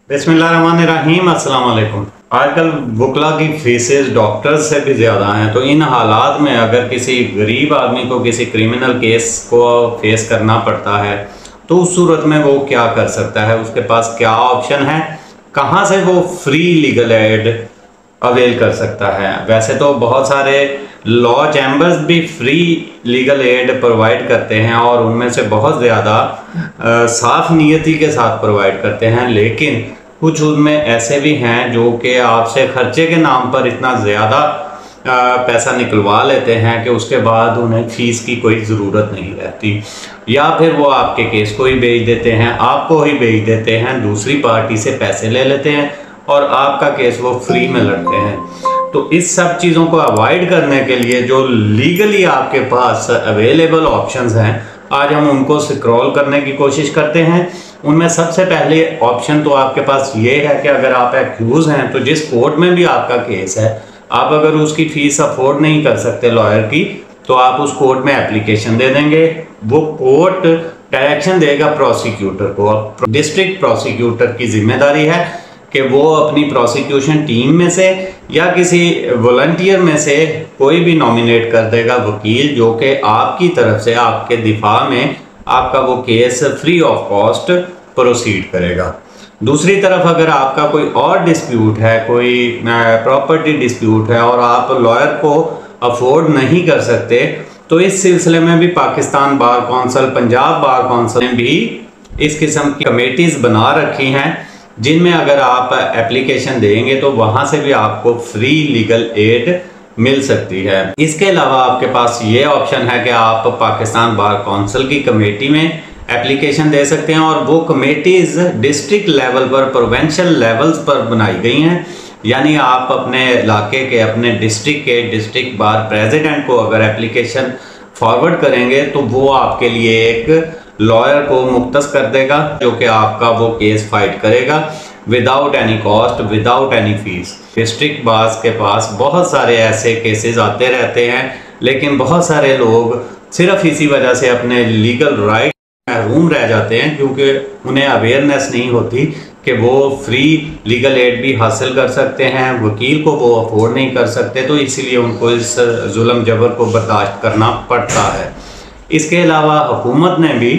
बिस्मिल्लाहिर्रहमानिर्रहीम, अस्सलाम वालेकुम। आजकल वकला की फीसेस डॉक्टर्स से भी ज़्यादा हैं, तो इन हालात में अगर किसी गरीब आदमी को किसी क्रिमिनल केस को फेस करना पड़ता है तो उस सूरत में वो क्या कर सकता है, उसके पास क्या ऑप्शन है, कहाँ से वो फ्री लीगल एड अवेल कर सकता है। वैसे तो बहुत सारे लॉ चैम्बर्स भी फ्री लीगल एड प्रोवाइड करते हैं और उनमें से बहुत ज़्यादा साफ नीयती के साथ प्रोवाइड करते हैं, लेकिन कुछ उनमें ऐसे भी हैं जो कि आपसे खर्चे के नाम पर इतना ज़्यादा पैसा निकलवा लेते हैं कि उसके बाद उन्हें फ़ीस की कोई ज़रूरत नहीं रहती, या फिर वो आपके केस को ही बेच देते हैं, आपको ही बेच देते हैं, दूसरी पार्टी से पैसे ले लेते हैं और आपका केस वो फ्री में लड़ते हैं। तो इस सब चीज़ों को अवॉइड करने के लिए जो लीगली आपके पास अवेलेबल ऑप्शंस हैं, आज हम उनको स्क्रॉल करने की कोशिश करते हैं। उनमें सबसे पहले ऑप्शन तो आपके पास ये है कि अगर आप एक्यूज़ हैं तो जिस कोर्ट में भी आपका केस है, आप अगर उसकी फ़ीस अफोर्ड नहीं कर सकते लॉयर की, तो आप उस कोर्ट में एप्लीकेशन दे देंगे। वो कोर्ट डायरेक्शन देगा प्रोसिक्यूटर को। डिस्ट्रिक्ट प्रोसिक्यूटर की जिम्मेदारी है कि वो अपनी प्रोसिक्यूशन टीम में से या किसी वॉलंटियर में से कोई भी नॉमिनेट कर देगा वकील, जो कि आपकी तरफ से आपके दिफा में आपका वो case free of cost proceed करेगा। दूसरी तरफ अगर आपका कोई और डिस्प्यूट है, कोई प्रॉपर्टी डिस्प्यूट है और आप लॉयर को अफोर्ड नहीं कर सकते, तो इस सिलसिले में भी Pakistan bar council, Punjab bar council ने भी इस किस्म की कमेटीज़ बना रखी हैं जिनमें अगर आप एप्लीकेशन देंगे तो वहाँ से भी आपको फ्री लीगल एड मिल सकती है। इसके अलावा आपके पास ये ऑप्शन है कि आप पाकिस्तान बार कौंसिल की कमेटी में एप्लीकेशन दे सकते हैं, और वो कमेटीज़ डिस्ट्रिक्ट लेवल पर, प्रोविंशियल लेवल्स पर बनाई गई हैं। यानी आप अपने इलाके के, अपने डिस्ट्रिक्ट के डिस्ट्रिक्ट बार प्रेसिडेंट को अगर एप्लीकेशन फॉरवर्ड करेंगे तो वो आपके लिए एक लॉयर को मुख्तस कर देगा जो कि आपका वो केस फाइट करेगा without any cost, without any fees. District bars के पास बहुत सारे ऐसे केसेस आते रहते हैं, लेकिन बहुत सारे लोग सिर्फ इसी वजह से अपने लीगल राइट महरूम रह जाते हैं क्योंकि उन्हें अवेयरनेस नहीं होती कि वो फ्री लीगल एड भी हासिल कर सकते हैं, वकील को वो अफोर्ड नहीं कर सकते, तो इसीलिए उनको इस जुल्म जबर को बर्दाश्त करना पड़ता है। इसके अलावा हुकूमत ने भी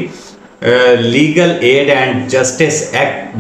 legal aid and justice act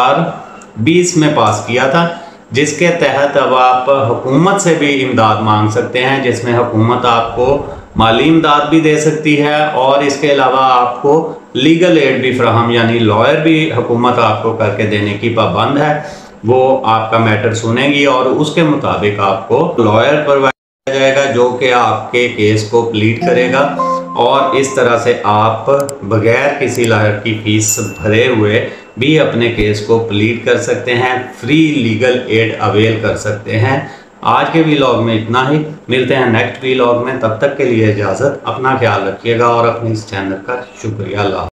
2020 में पास किया था, जिसके तहत अब आप हुकूमत से भी इमदाद मांग सकते हैं, जिसमें हुकूमत आपको माली इमदाद भी दे सकती है और इसके अलावा आपको लीगल एड भी फ्राहम, यानी लॉयर भी हुकूमत आपको करके देने की पाबंद है। वो आपका मैटर सुनेगी और उसके मुताबिक आपको लॉयर प्रोवाइड किया जाएगा जो कि आपके केस को प्लीड करेगा, और इस तरह से आप बगैर किसी लॉयर की फीस भरे हुए भी अपने केस को प्लीड कर सकते हैं, फ्री लीगल एड अवेल कर सकते हैं। आज के व्लॉग में इतना ही, मिलते हैं नेक्स्ट व्लॉग में। तब तक के लिए इजाज़त, अपना ख्याल रखिएगा और अपने इस चैनल का शुक्रिया। अल्लाह।